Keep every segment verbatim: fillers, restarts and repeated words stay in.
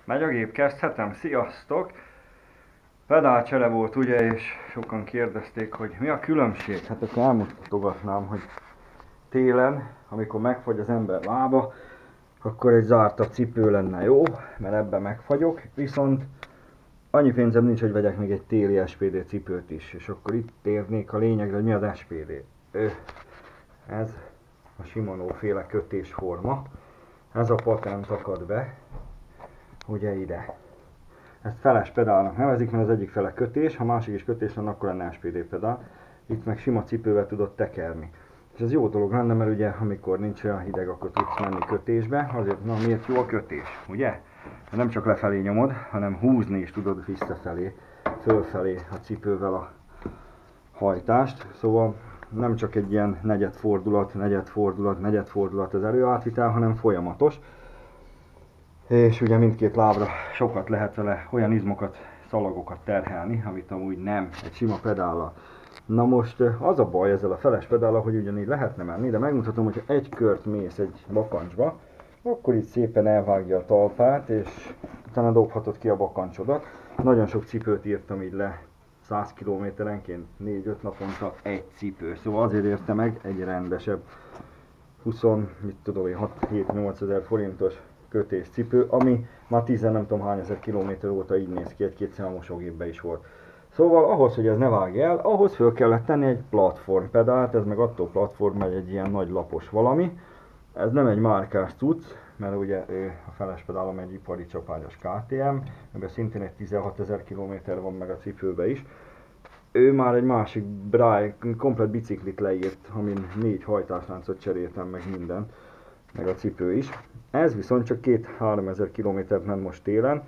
Megy a gép, kezdhetem? Sziasztok! Pedálcsere volt ugye, és sokan kérdezték, hogy mi a különbség. Hát akkor elmutogatnám, hogy télen, amikor megfagy az ember lába, akkor egy zártabb cipő lenne jó, mert ebben megfagyok, viszont annyi pénzem nincs, hogy vegyek még egy téli es pé dé cipőt is, és akkor itt térnék a lényegre, hogy mi az es pé dé. Ö, ez a Shimano féle kötésforma, ez a patent akad be, ugye ide. Ezt feles pedálnak nevezik, mert az egyik fele kötés, ha másik is kötés lenne, akkor lenne es pé dé pedál. Itt meg sima cipővel tudod tekerni. És ez jó dolog lenne, mert ugye amikor nincs olyan hideg, akkor tudsz menni kötésbe. Azért, na miért jó a kötés, ugye? Nem csak lefelé nyomod, hanem húzni is tudod visszafelé, fölfelé a cipővel a hajtást. Szóval nem csak egy ilyen negyed fordulat, negyed fordulat, negyed fordulat az erőátvitel, hanem folyamatos. És ugye mindkét lábra sokat lehet vele olyan izmokat, szalagokat terhelni, amit amúgy nem egy sima pedállal. Na most az a baj ezzel a feles pedállal, hogy ugyanígy lehetne menni, de megmutatom, hogy ha egy kört mész egy bakancsba, akkor itt szépen elvágja a talpát, és utána dobhatod ki a bakancsodat. Nagyon sok cipőt írtam így le, száz kilométerenként, négy-öt naponta egy cipő. Szóval azért érte meg egy rendesebb húsz, mit tudom én, hat-hét-nyolc ezer forintos kötéscipő, ami már tíz nem tudom hány ezer kilométer óta így néz ki, egy-kétszer a mosógépben is volt. Szóval ahhoz, hogy ez ne vágj el, ahhoz föl kellett tenni egy platformpedált, ez meg attól platform, egy, egy ilyen nagy lapos valami. Ez nem egy márkás cucc, mert ugye a feles pedálom egy ipari csapágyas ká té em, ebben szintén egy tizenhat ezer kilométer van meg a cipőbe is. Ő már egy másik Braille, komplet biciklit leírt, amin négy hajtásláncot cseréltem meg minden, meg a cipő is. Ez viszont csak két-három ezer kilométert ment most télen,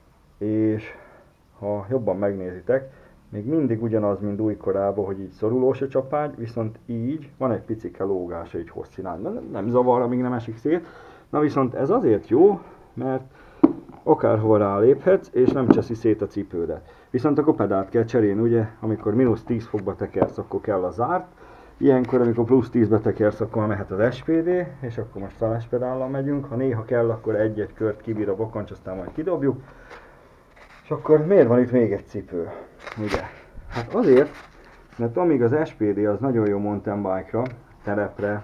és ha jobban megnézitek, még mindig ugyanaz, mint újkorában, hogy így szorulós a csapágy, viszont így van egy picike lógása így hosszínál. Nem zavar, amíg nem esik szét. Na viszont ez azért jó, mert akárhol ráléphetsz, és nem cseszi szét a cipődet. Viszont akkor pedált kell cserélni, ugye, amikor mínusz tíz fokba tekersz, akkor kell a zárt. Ilyenkor, amikor plusz tízbe tekersz, akkor mehet az es pé dé, és akkor most feles pedállal megyünk. Ha néha kell, akkor egy-egy kört kibír a bakancs, aztán majd kidobjuk. És akkor miért van itt még egy cipő? Ugye? Hát azért, mert amíg az es pé dé az nagyon jó mountain bike-ra, terepre,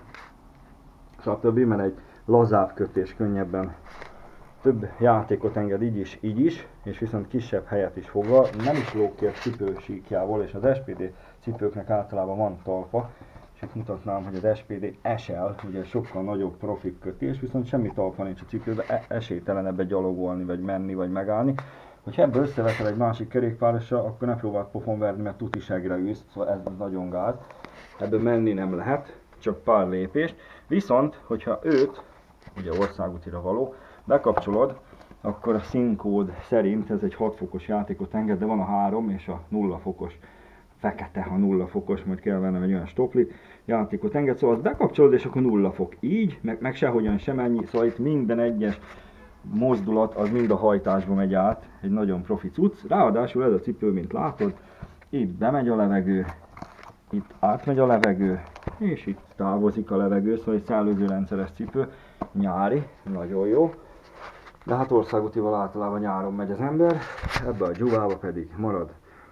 stb. Mert egy lazább kötés könnyebben több játékot enged így is, így is, és viszont kisebb helyet is foglal, nem is lóg ki a cipő síkjából, és az es pé dé cipőknek általában van talpa, és itt mutatnám, hogy az es pé dé es el, ugye sokkal nagyobb profik kötés, viszont semmi talpa nincs a cipőben, esélytelen ebbe gyalogolni, vagy menni, vagy megállni. Hogyha ebből összevetel egy másik kerékpárossal, akkor ne próbáld pofon verni, mert tutiságra ülsz, szóval ez nagyon gáz. Ebből menni nem lehet, csak pár lépést. Viszont, hogyha őt, ugye országútira való, bekapcsolod, akkor a színkód szerint ez egy hat fokos játékot enged, de van a három és a nulla fokos, fekete, a nulla fokos, majd kell vennem egy olyan stoplit, játékot enged, szóval azt bekapcsolod, és akkor nulla fok. Így, meg, meg sehogyan sem ennyi, szóval itt minden egyes mozdulat az mind a hajtásba megy át, egy nagyon profi cucc. Ráadásul ez a cipő, mint látod, itt bemegy a levegő, itt átmegy a levegő, és itt távozik a levegő, szóval egy szellőzőrendszeres cipő, nyári, nagyon jó. De hát országútival általában nyáron megy az ember, ebbe a dzsuvába pedig marad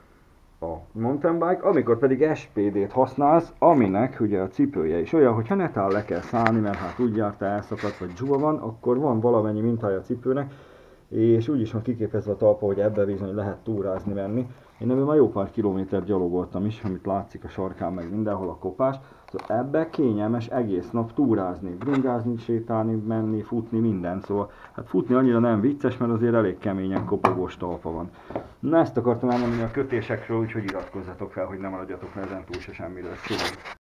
a mountain bike, amikor pedig es pé dét használsz, aminek ugye a cipője is olyan, hogyha netán le kell szállni, mert hát úgy jártál, elszakadt vagy dzsuva van, akkor van valamennyi mintája a cipőnek, és úgy is van kiképezve a talpa, hogy ebbe bizony lehet túrázni menni. Én ebből már jó pár kilométer gyalogoltam is, amit látszik a sarkán meg mindenhol a kopás. Szóval ebbe kényelmes egész nap túrázni, bringázni, sétálni, menni, futni, minden. Szóval hát futni annyira nem vicces, mert azért elég keményen kopogós talpa van. Na ezt akartam elmondani a kötésekről, úgyhogy iratkozzatok fel, hogy nem maradjatok le ezen túl se semmiről. Szóval.